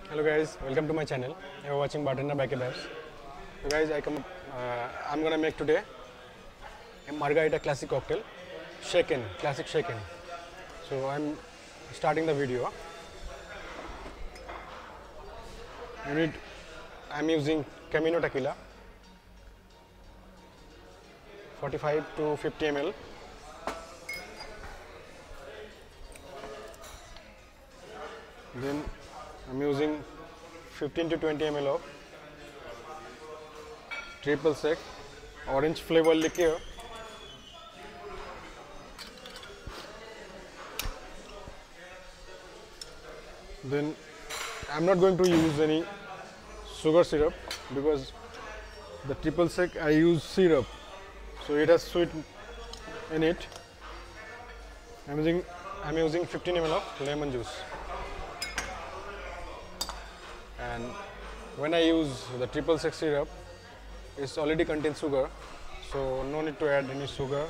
Hello guys, welcome to my channel. You are watching Bartender by Kebabs. So guys, I'm gonna make today a margarita classic cocktail, shaken, classic shaken. So I'm starting the video. I'm using Camino tequila, 45 to 50 ml. Then I'm using 15 to 20 ml of triple sec orange flavor liqueur. Then I'm not going to use any sugar syrup because the triple sec I use syrup, so it has sweet in it. I'm using 15 ml of lemon juice. And when I use the triple sec syrup, it already contains sugar, so no need to add any sugar.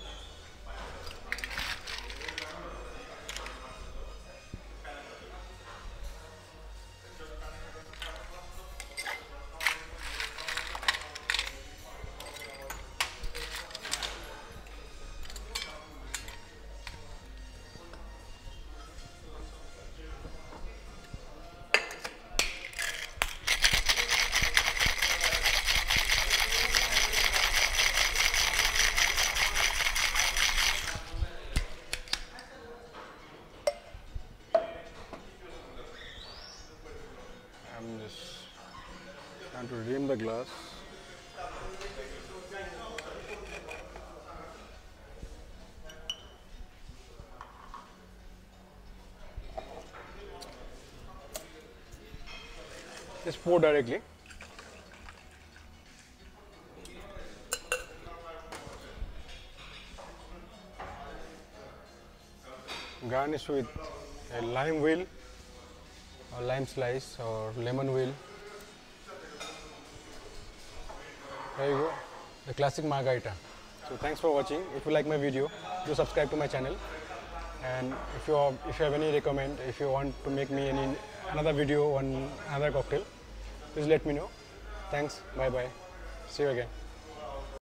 I'm just trying to redeem the glass. Just pour directly. Garnish with a lime wheel or lime slice or lemon wheel. There you go, the classic margarita. So thanks for watching. If you like my video, do subscribe to my channel. And if you have any recommend, if you want to make me another video on another cocktail, please let me know. Thanks. Bye bye. See you again.